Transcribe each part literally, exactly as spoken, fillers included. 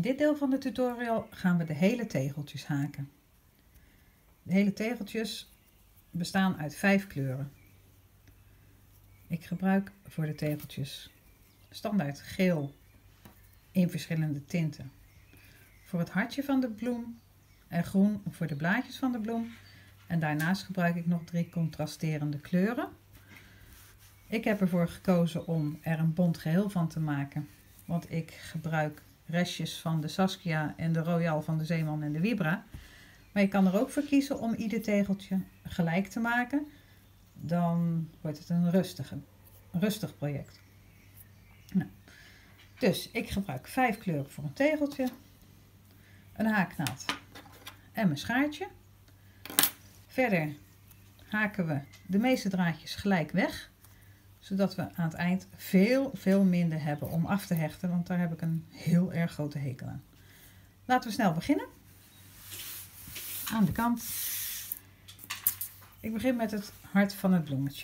In dit deel van de tutorial gaan we de hele tegeltjes haken. De hele tegeltjes bestaan uit vijf kleuren. Ik gebruik voor de tegeltjes standaard geel in verschillende tinten voor het hartje van de bloem en groen voor de blaadjes van de bloem. En daarnaast gebruik ik nog drie contrasterende kleuren. Ik heb ervoor gekozen om er een bont geheel van te maken, want ik gebruik restjes van de Saskia en de Royal van de Zeeman en de Vibra. Maar je kan er ook voor kiezen om ieder tegeltje gelijk te maken. Dan wordt het een rustige, rustig project. Nou, dus ik gebruik vijf kleuren voor een tegeltje, een haaknaald en mijn schaartje. Verder haken we de meeste draadjes gelijk weg, zodat we aan het eind veel, veel minder hebben om af te hechten, want daar heb ik een heel erg grote hekel aan. Laten we snel beginnen. Aan de kant. Ik begin met het hart van het bloemetje.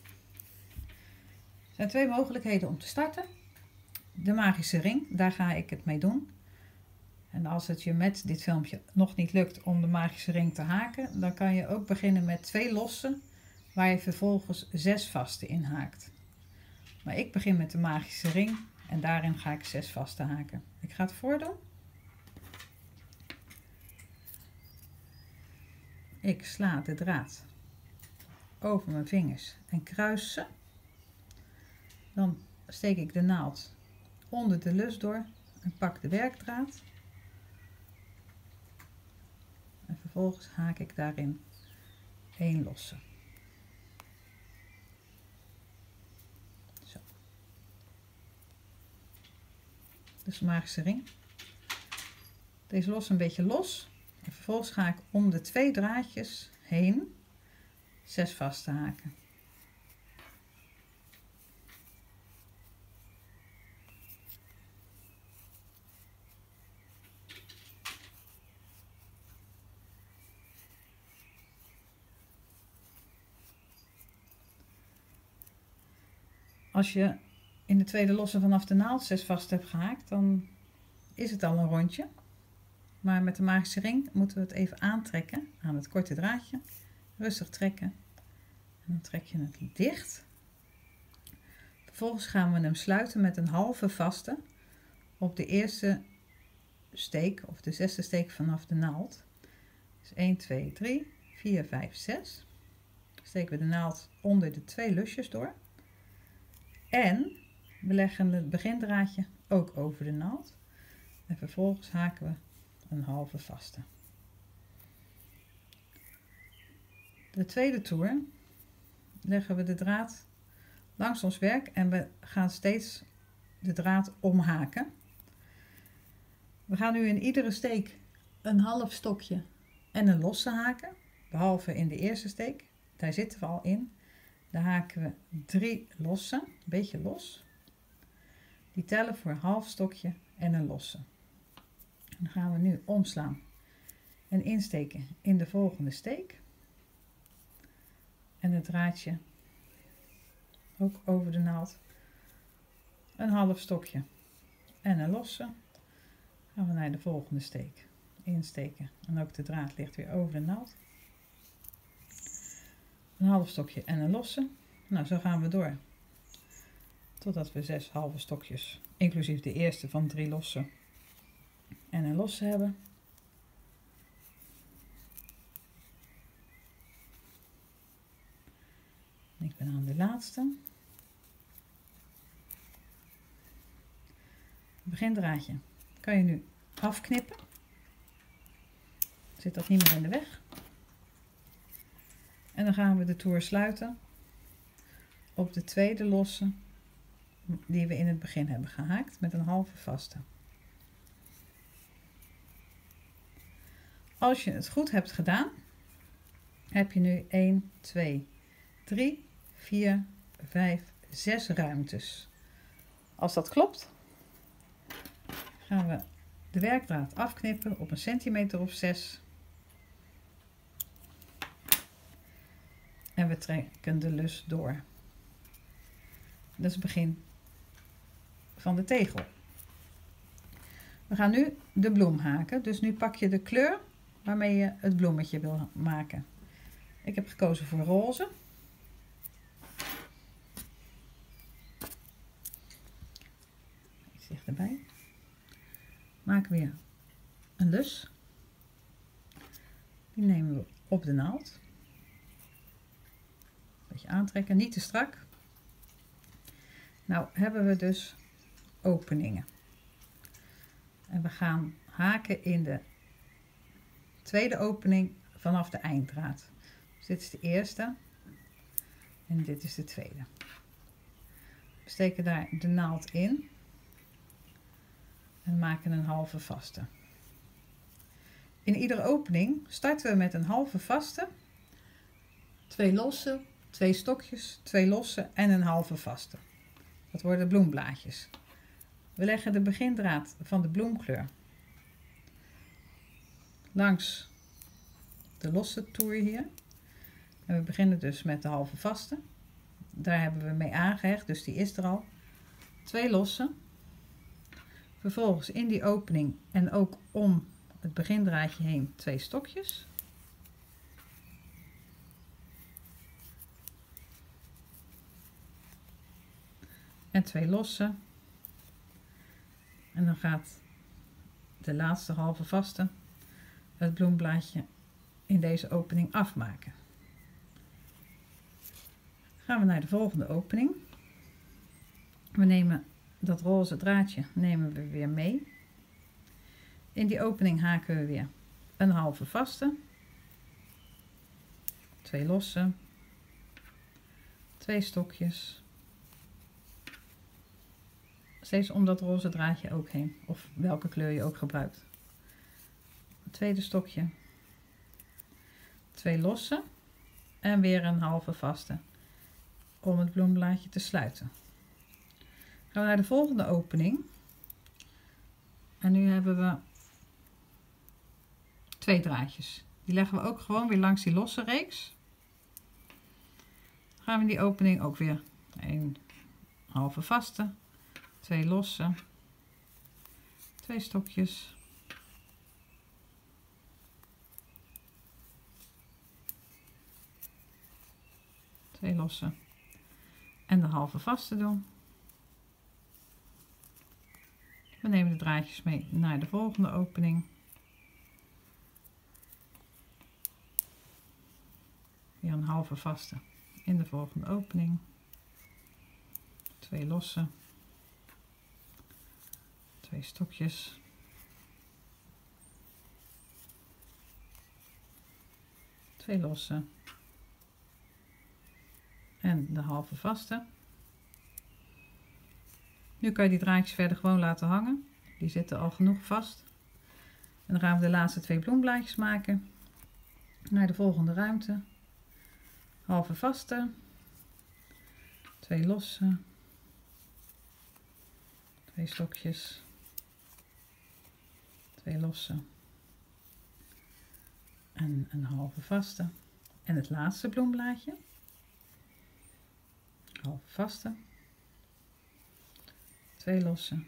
Er zijn twee mogelijkheden om te starten. De magische ring, daar ga ik het mee doen. En als het je met dit filmpje nog niet lukt om de magische ring te haken, dan kan je ook beginnen met twee losse, waar je vervolgens zes vaste in haakt. Maar ik begin met de magische ring en daarin ga ik zes vaste haken. Ik ga het voordoen. Ik sla de draad over mijn vingers en kruis ze. Dan steek ik de naald onder de lus door en pak de werkdraad. En vervolgens haak ik daarin één losse. Zo. Dus de magische ring. Deze los een beetje los. En vervolgens ga ik om de twee draadjes heen zes vaste haken. Als je in de tweede losse vanaf de naald zes vast hebt gehaakt, dan is het al een rondje. Maar met de magische ring moeten we het even aantrekken aan het korte draadje. Rustig trekken. En dan trek je het dicht. Vervolgens gaan we hem sluiten met een halve vaste op de eerste steek of de zesde steek vanaf de naald. Dus één, twee, drie, vier, vijf, zes. Steken we de naald onder de twee lusjes door. En we leggen het begindraadje ook over de naald. En vervolgens haken we een halve vaste. De tweede toer leggen we de draad langs ons werk en we gaan steeds de draad omhaken. We gaan nu in iedere steek een half stokje en een losse haken, behalve in de eerste steek. Daar zitten we al in. Daar haken we drie losse, een beetje los. Die tellen voor een half stokje en een losse. Dan gaan we nu omslaan en insteken in de volgende steek. En het draadje ook over de naald. Een half stokje en een losse. Gaan we naar de volgende steek. Insteken en ook de draad ligt weer over de naald. Een half stokje en een losse. Nou, zo gaan we door. Totdat we zes halve stokjes, inclusief de eerste van drie losse en een losse hebben. Ik ben aan de laatste. Het begindraadje kan je nu afknippen. Zit dat niet meer in de weg. En dan gaan we de toer sluiten op de tweede losse die we in het begin hebben gehaakt met een halve vaste. Als je het goed hebt gedaan, heb je nu één, twee, drie, vier, vijf, zes ruimtes. Als dat klopt, gaan we de werkdraad afknippen op een centimeter of zes. En we trekken de lus door. Dat is het begin van de tegel. We gaan nu de bloem haken. Dus nu pak je de kleur waarmee je het bloemetje wil maken. Ik heb gekozen voor roze. Iets dichterbij. Maken we weer een lus. Die nemen we op de naald. Een beetje aantrekken, niet te strak. Nou hebben we dus openingen. En we gaan haken in de tweede opening vanaf de einddraad. Dus dit is de eerste en dit is de tweede. We steken daar de naald in en maken een halve vaste. In iedere opening starten we met een halve vaste, twee losse, twee stokjes, twee losse en een halve vaste. Dat worden bloemblaadjes. We leggen de begindraad van de bloemkleur langs de losse toer hier. En we beginnen dus met de halve vaste. Daar hebben we mee aangehecht, dus die is er al. Twee losse. Vervolgens in die opening en ook om het begindraadje heen twee stokjes. En twee losse. En dan gaat de laatste halve vaste het bloemblaadje in deze opening afmaken. Gaan we naar de volgende opening. We nemen dat roze draadje nemen we weer mee. In die opening haken we weer een halve vaste, twee losse, twee stokjes, steeds om dat roze draadje ook heen, of welke kleur je ook gebruikt. Het tweede stokje, twee losse en weer een halve vaste om het bloemblaadje te sluiten. Gaan we naar de volgende opening en nu hebben we twee draadjes. Die leggen we ook gewoon weer langs die losse reeks. Gaan we in die opening ook weer een halve vaste, twee losse, twee stokjes, twee losse en de halve vaste doen. We nemen de draadjes mee naar de volgende opening. Weer een halve vaste in de volgende opening. Twee losse. Twee stokjes. Twee losse. En de halve vaste. Nu kan je die draadjes verder gewoon laten hangen. Die zitten al genoeg vast. En dan gaan we de laatste twee bloemblaadjes maken. Naar de volgende ruimte. Halve vaste. Twee losse. Twee stokjes. Twee losse. En een halve vaste. En het laatste bloemblaadje. Halve vaste. Twee losse.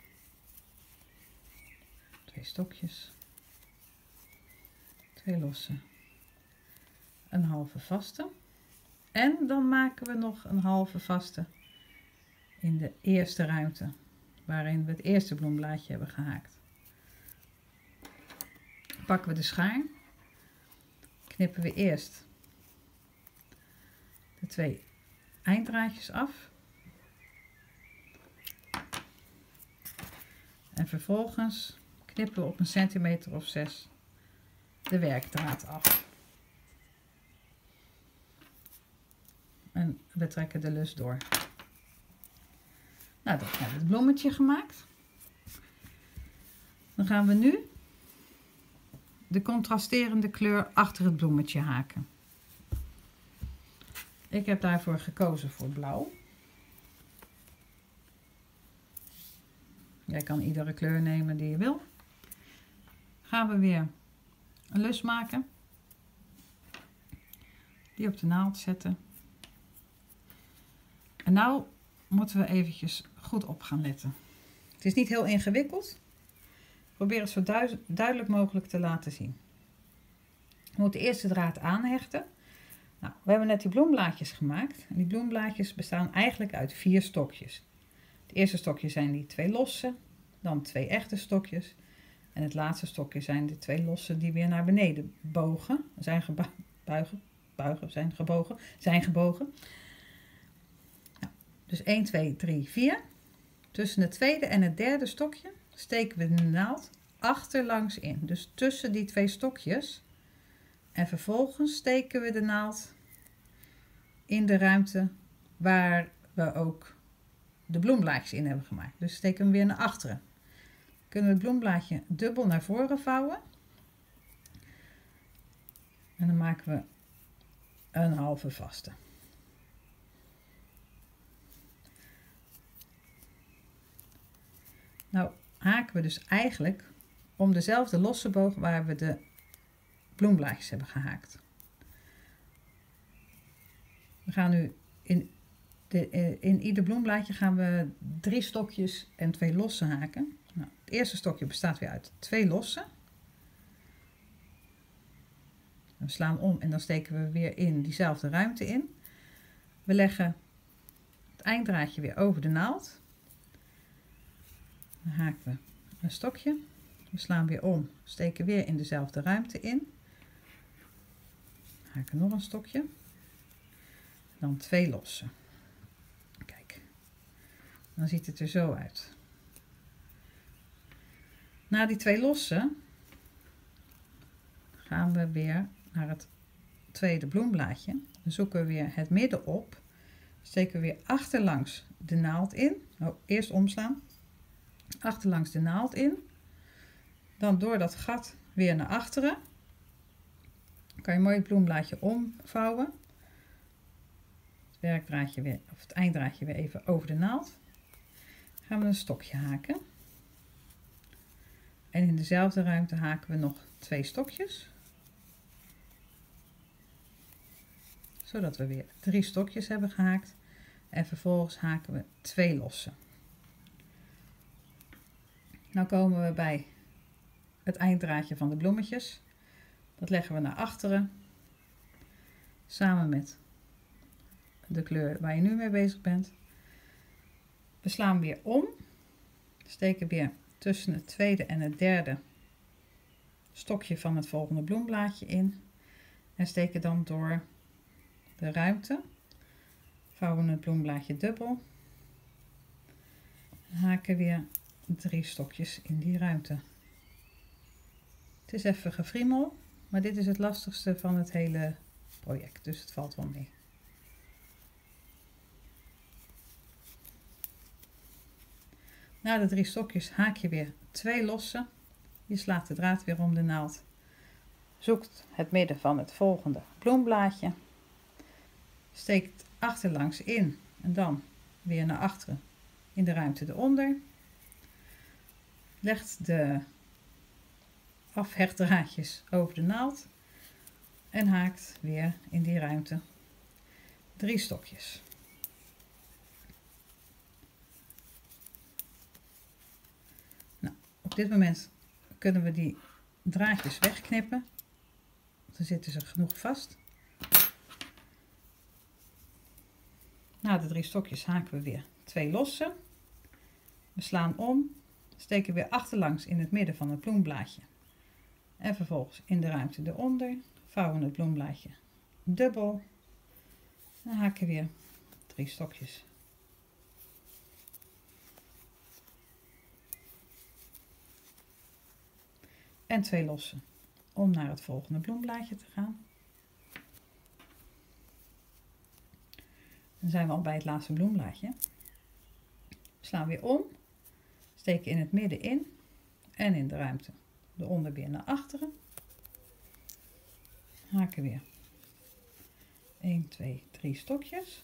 Twee stokjes. Twee losse. Een halve vaste. En dan maken we nog een halve vaste in de eerste ruimte, waarin we het eerste bloemblaadje hebben gehaakt. Pakken we de schaar. Knippen we eerst de twee einddraadjes af. En vervolgens knippen we op een centimeter of zes de werkdraad af. En we trekken de lus door. Nou, dan hebben we het bloemetje gemaakt. Dan gaan we nu de contrasterende kleur achter het bloemetje haken. Ik heb daarvoor gekozen voor blauw. Jij kan iedere kleur nemen die je wil. Gaan we weer een lus maken. Die op de naald zetten. En nou moeten we eventjes goed op gaan letten. Het is niet heel ingewikkeld. probeer het zo duidelijk mogelijk te laten zien. We moeten eerst de draad aanhechten. Nou, we hebben net die bloemblaadjes gemaakt. En die bloemblaadjes bestaan eigenlijk uit vier stokjes. Het eerste stokje zijn die twee losse, dan twee echte stokjes. En het laatste stokje zijn de twee losse die weer naar beneden bogen. Zijn gebuigen, buigen, zijn gebogen, zijn gebogen. Nou, dus één, twee, drie, vier. Tussen het tweede en het derde stokje steken we de naald achterlangs in. Dus tussen die twee stokjes. En vervolgens steken we de naald in de ruimte waar we ook de bloemblaadjes in hebben gemaakt. Dus steken we hem weer naar achteren. Kunnen we het bloemblaadje dubbel naar voren vouwen. En dan maken we een halve vaste. Nou haken we dus eigenlijk om dezelfde losse boog waar we de bloemblaadjes hebben gehaakt. We gaan nu in, de, in ieder bloemblaadje gaan we drie stokjes en twee losse haken. Nou, het eerste stokje bestaat weer uit twee losse. We slaan om en dan steken we weer in diezelfde ruimte in. We leggen het einddraadje weer over de naald. Dan haken we een stokje. We slaan weer om, steken weer in dezelfde ruimte in. Haken nog een stokje. Dan twee losse. Kijk, dan ziet het er zo uit. Na die twee losse gaan we weer naar het tweede bloemblaadje. Dan zoeken we weer het midden op. Steken we weer achterlangs de naald in. Oh, eerst omslaan. Achterlangs de naald in. Dan door dat gat weer naar achteren. Dan kan je mooi het bloemblaadje omvouwen. Het werkdraadje weer, of het einddraadje weer even over de naald. Dan gaan we een stokje haken. En in dezelfde ruimte haken we nog twee stokjes. Zodat we weer drie stokjes hebben gehaakt. En vervolgens haken we twee losse. Nou komen we bij het einddraadje van de bloemetjes. Dat leggen we naar achteren. Samen met de kleur waar je nu mee bezig bent. We slaan weer om. Steken weer tussen het tweede en het derde stokje van het volgende bloemblaadje in. En steken dan door de ruimte. Vouwen het bloemblaadje dubbel. En haken weer drie stokjes in die ruimte. Het is even gefriemel, maar dit is het lastigste van het hele project, dus het valt wel mee. Na de drie stokjes haak je weer twee losse. Je slaat de draad weer om de naald. Zoekt het midden van het volgende bloemblaadje. Steekt achterlangs in en dan weer naar achteren in de ruimte eronder. Legt de afhechtdraadjes over de naald en haakt weer in die ruimte drie stokjes. Nou, op dit moment kunnen we die draadjes wegknippen. Dan zitten ze genoeg vast. Na de drie stokjes haken we weer twee losse. We slaan om, steken weer achterlangs in het midden van het bloemblaadje. En vervolgens in de ruimte eronder vouwen het bloemblaadje dubbel. En haken weer drie stokjes. En twee losse om naar het volgende bloemblaadje te gaan. Dan zijn we al bij het laatste bloemblaadje. Slaan weer om, steken in het midden in en in de ruimte eronder weer naar achteren. Haken weer een, twee, drie stokjes.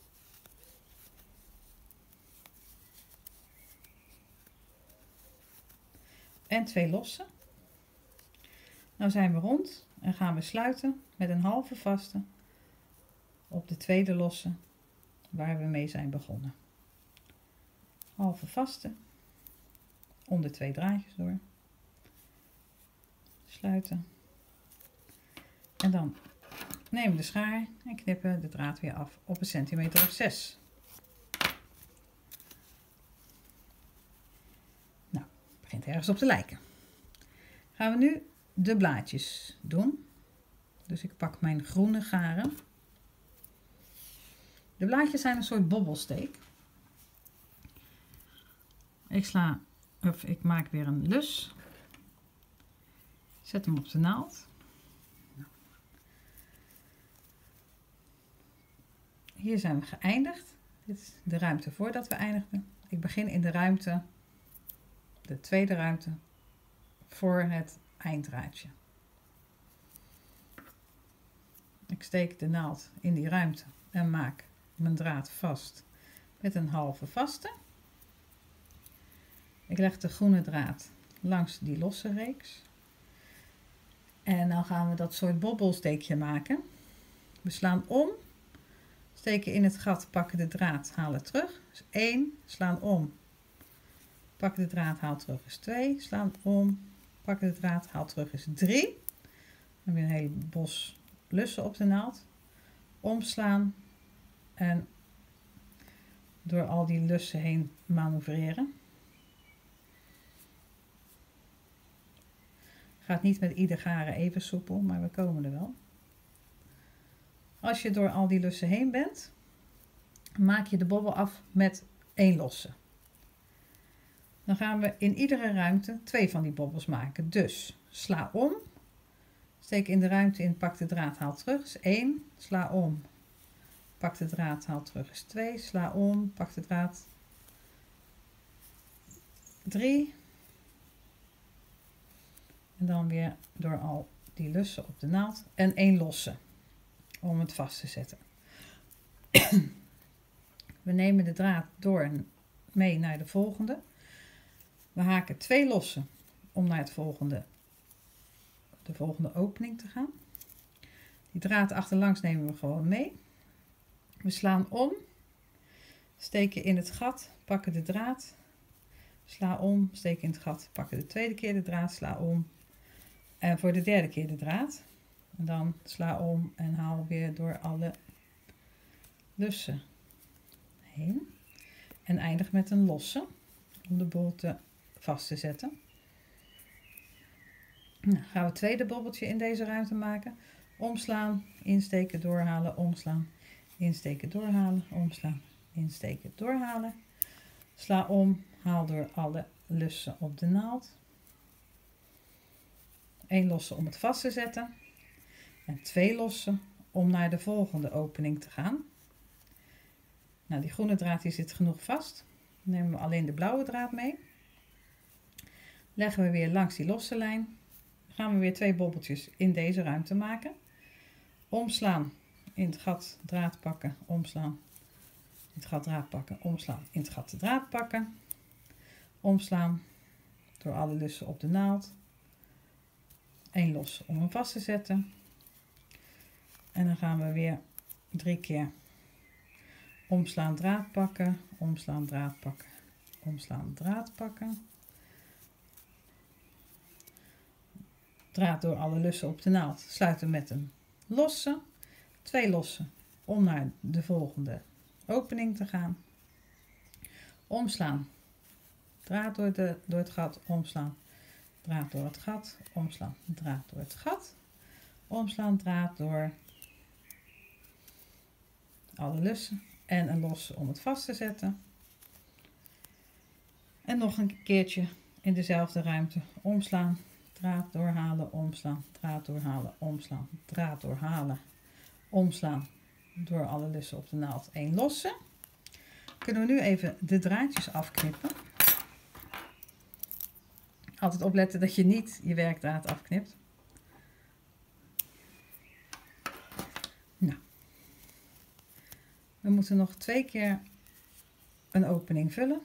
En twee losse. Nou zijn we rond en gaan we sluiten met een halve vaste op de tweede losse waar we mee zijn begonnen. Halve vaste om de twee draadjes door. Sluiten. En dan nemen we de schaar en knippen de draad weer af op een centimeter of zes. Nou, het begint ergens op te lijken. Gaan we nu de blaadjes doen. Dus ik pak mijn groene garen. De blaadjes zijn een soort bobbelsteek. Ik sla, of ik maak weer een lus. Zet hem op de naald. Hier zijn we geëindigd. Dit is de ruimte voordat we eindigden. Ik begin in de ruimte, de tweede ruimte, voor het einddraadje. Ik steek de naald in die ruimte en maak mijn draad vast met een halve vaste. Ik leg de groene draad langs die losse reeks. En dan gaan we dat soort bobbelsteekje maken. We slaan om, steken in het gat, pakken de draad, halen terug. Dus één, slaan om, pakken de draad, haal terug is twee, slaan om, pakken de draad, haal terug is drie. Dan heb je een hele bos lussen op de naald. Omslaan en door al die lussen heen manoeuvreren. Gaat niet met ieder garen even soepel, maar we komen er wel. Als je door al die lussen heen bent, maak je de bobbel af met één losse. Dan gaan we in iedere ruimte twee van die bobbels maken. Dus sla om, steek in de ruimte in, pak de draad, haal terug is één, sla om, pak de draad, haal terug is twee, sla om, pak de draad, drie. En dan weer door al die lussen op de naald en één losse om het vast te zetten. We nemen de draad door mee naar de volgende. We haken twee lossen om naar het volgende, de volgende opening te gaan. Die draad achterlangs nemen we gewoon mee. We slaan om, steken in het gat, pakken de draad, sla om, steken in het gat, pakken de tweede keer de draad, sla om. En voor de derde keer de draad. En dan sla om en haal weer door alle lussen heen. En eindig met een losse om de bolte vast te zetten. Nou, gaan we het tweede bobbeltje in deze ruimte maken. Omslaan, insteken, doorhalen, omslaan, insteken, doorhalen, omslaan, insteken, doorhalen. Sla om, haal door alle lussen op de naald. Eén losse om het vast te zetten. En twee lossen om naar de volgende opening te gaan. Nou, die groene draad die zit genoeg vast. Dan nemen we alleen de blauwe draad mee. Leggen we weer langs die losse lijn. Dan gaan we weer twee bobbeltjes in deze ruimte maken. Omslaan, in het gat draad pakken, omslaan, in het gat draad pakken, omslaan, in het gat de draad pakken. Omslaan door alle lussen op de naald. Eén los om hem vast te zetten. En dan gaan we weer drie keer omslaan, draad pakken, omslaan, draad pakken, omslaan, draad pakken. Draad door alle lussen op de naald. Sluiten met een losse. Twee losse om naar de volgende opening te gaan. Omslaan. Draad door, de, door het gat, omslaan. Draad door het gat, omslaan, draad door het gat. Omslaan, draad door alle lussen en een losse om het vast te zetten. En nog een keertje in dezelfde ruimte omslaan, draad doorhalen, omslaan, draad doorhalen, omslaan, draad doorhalen, omslaan, door alle lussen op de naald één losse. Kunnen we nu even de draadjes afknippen. Altijd opletten dat je niet je werkdraad afknipt. Nou, we moeten nog twee keer een opening vullen.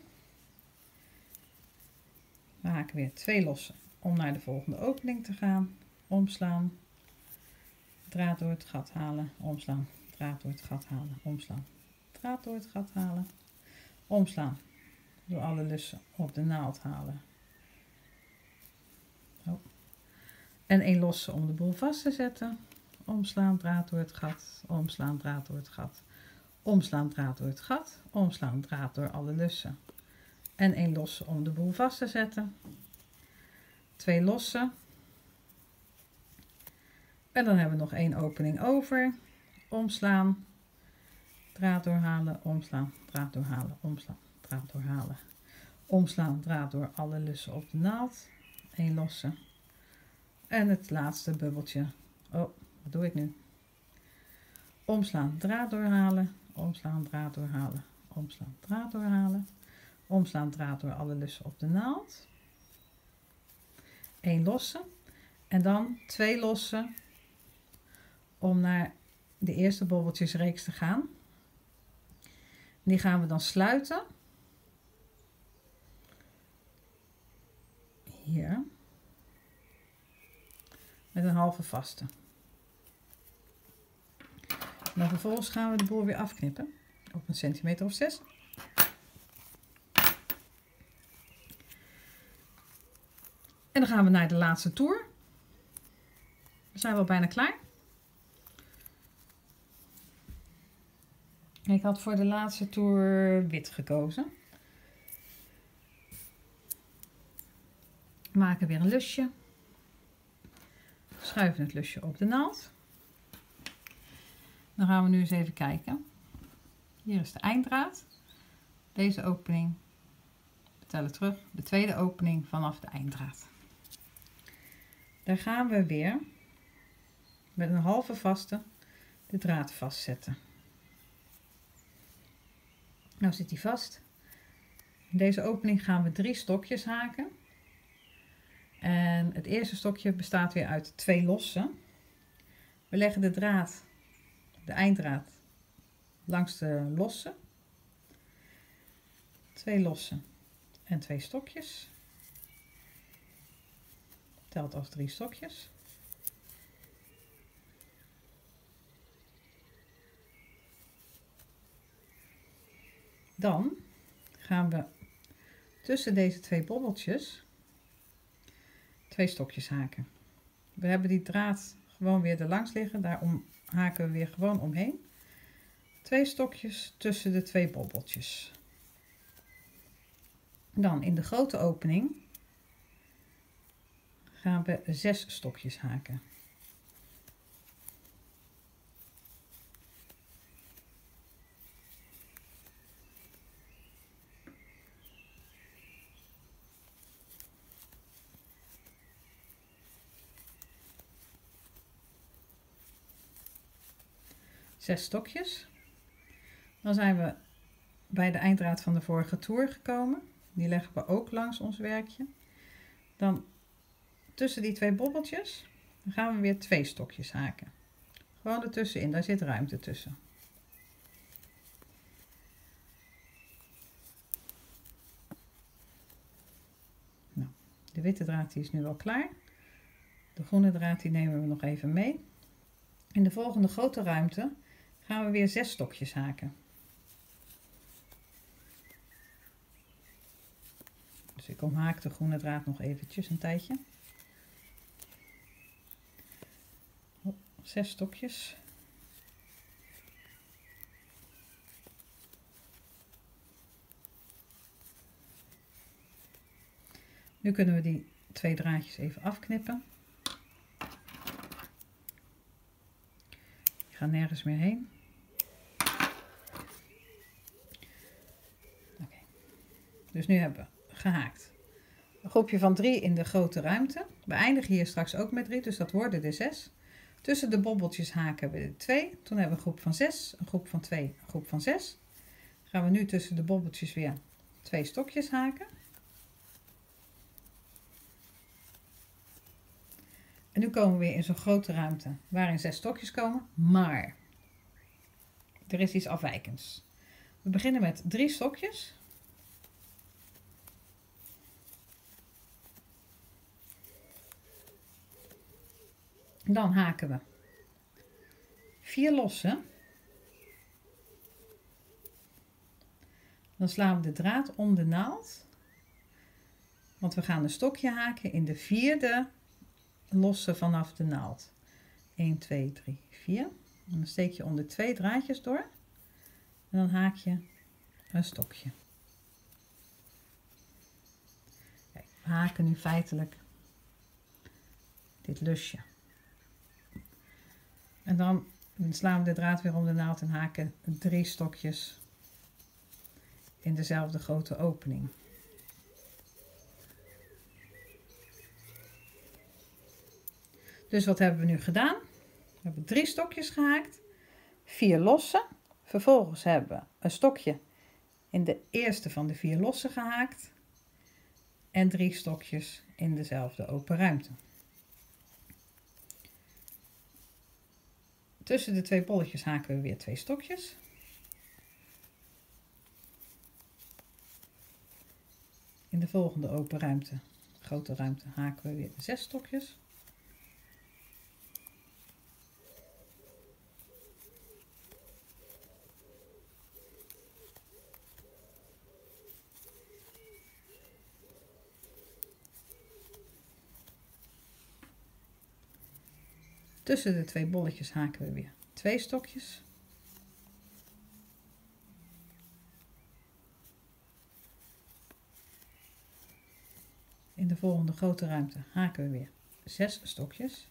We haken weer twee lossen om naar de volgende opening te gaan. Omslaan, draad door het gat halen, omslaan, draad door het gat halen, omslaan, draad door het gat halen, omslaan, door alle lussen op de naald halen. Oh. En één losse om de boel vast te zetten. Omslaan, draad door het gat, omslaan, draad door het gat, omslaan, draad door het gat, omslaan, draad door alle lussen. En één losse om de boel vast te zetten. Twee losse. En dan hebben we nog één opening over. Omslaan, draad doorhalen, omslaan, draad doorhalen, omslaan, draad doorhalen. Omslaan, draad door alle lussen op de naald. Eén losse. En het laatste bubbeltje. Oh, wat doe ik nu? Omslaan, draad doorhalen, omslaan, draad doorhalen, omslaan, draad doorhalen. Omslaan, draad door alle lussen op de naald. Eén losse. En dan twee losse om naar de eerste bobbeltjesreeks te gaan. Die gaan we dan sluiten. Hier. Met een halve vaste. En dan vervolgens gaan we de boel weer afknippen. Op een centimeter of zes. En dan gaan we naar de laatste toer. We zijn wel bijna klaar. Ik had voor de laatste toer wit gekozen. We maken weer een lusje. Schuiven het lusje op de naald. Dan gaan we nu eens even kijken. Hier is de einddraad. Deze opening, we tellen terug, de tweede opening vanaf de einddraad. Daar gaan we weer met een halve vaste de draad vastzetten. Nou zit die vast. In deze opening gaan we drie stokjes haken. En het eerste stokje bestaat weer uit twee losse. We leggen de draad, de einddraad, langs de losse. Twee losse en twee stokjes. Telt als drie stokjes. Dan gaan we tussen deze twee bobbeltjes twee stokjes haken. We hebben die draad gewoon weer er langs liggen, daarom haken we weer gewoon omheen. Twee stokjes tussen de twee bobbeltjes. Dan in de grote opening gaan we zes stokjes haken. Zes stokjes. Dan zijn we bij de einddraad van de vorige toer gekomen. Die leggen we ook langs ons werkje. Dan tussen die twee bobbeltjes dan gaan we weer twee stokjes haken. Gewoon ertussenin, daar zit ruimte tussen. Nou, de witte draad die is nu wel klaar. De groene draad die nemen we nog even mee. In de volgende grote ruimte gaan we weer zes stokjes haken. Dus ik omhaak de groene draad nog eventjes een tijdje. Zes stokjes. Nu kunnen we die twee draadjes even afknippen. Ik ga nergens meer heen. Okay. Dus nu hebben we gehaakt. Een groepje van drie in de grote ruimte. We eindigen hier straks ook met drie, dus dat worden er zes. Tussen de bobbeltjes haken we er twee. Toen hebben we een groep van zes, een groep van twee, een groep van zes. Dan gaan we nu tussen de bobbeltjes weer twee stokjes haken. En nu komen we weer in zo'n grote ruimte waarin zes stokjes komen, maar er is iets afwijkends. We beginnen met drie stokjes. Dan haken we vier losse. Dan slaan we de draad om de naald, want we gaan een stokje haken in de vierde lossen vanaf de naald. een, twee, drie, vier. En dan steek je onder twee draadjes door. En dan haak je een stokje. Kijk, we haken nu feitelijk dit lusje. En dan slaan we de draad weer om de naald en haken drie stokjes in dezelfde grote opening. Dus wat hebben we nu gedaan? We hebben drie stokjes gehaakt, vier losse. Vervolgens hebben we een stokje in de eerste van de vier losse gehaakt en drie stokjes in dezelfde open ruimte. Tussen de twee bolletjes haken we weer twee stokjes. In de volgende open ruimte, grote ruimte, haken we weer zes stokjes. Tussen de twee bolletjes haken we weer twee stokjes. In de volgende grote ruimte haken we weer zes stokjes.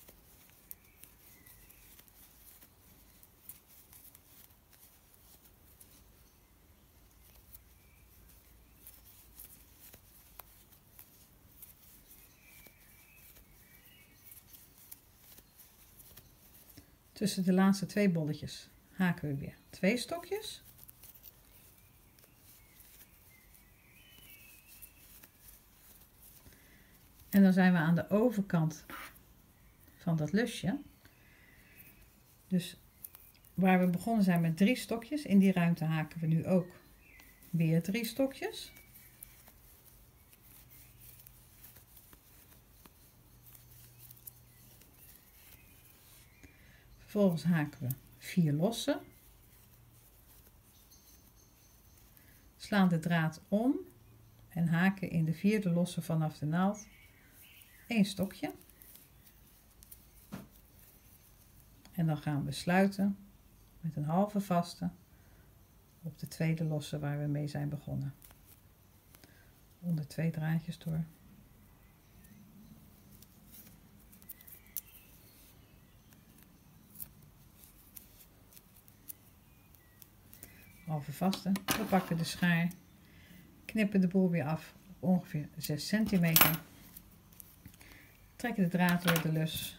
Tussen de laatste twee bolletjes haken we weer twee stokjes. En dan zijn we aan de overkant van dat lusje. Dus waar we begonnen zijn met drie stokjes, in die ruimte haken we nu ook weer drie stokjes. Vervolgens haken we vier losse. Slaan de draad om en haken in de vierde losse vanaf de naald één stokje. En dan gaan we sluiten met een halve vaste op de tweede losse waar we mee zijn begonnen. Onder twee draadjes door. Halve vaste. We pakken de schaar, knippen de boel weer af op ongeveer zes centimeter. Trekken de draad door de lus.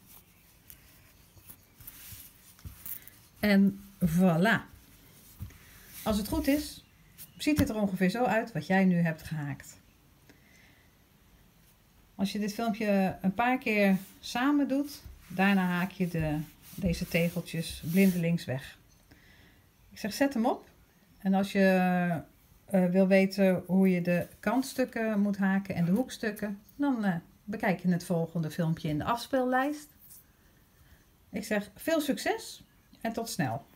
En voilà. Als het goed is, ziet het er ongeveer zo uit wat jij nu hebt gehaakt. Als je dit filmpje een paar keer samen doet, daarna haak je de, deze tegeltjes blindelings weg. Ik zeg zet hem op. En als je uh, wil weten hoe je de kantstukken moet haken en de hoekstukken, dan uh, bekijk je het volgende filmpje in de afspeellijst. Ik zeg veel succes en tot snel.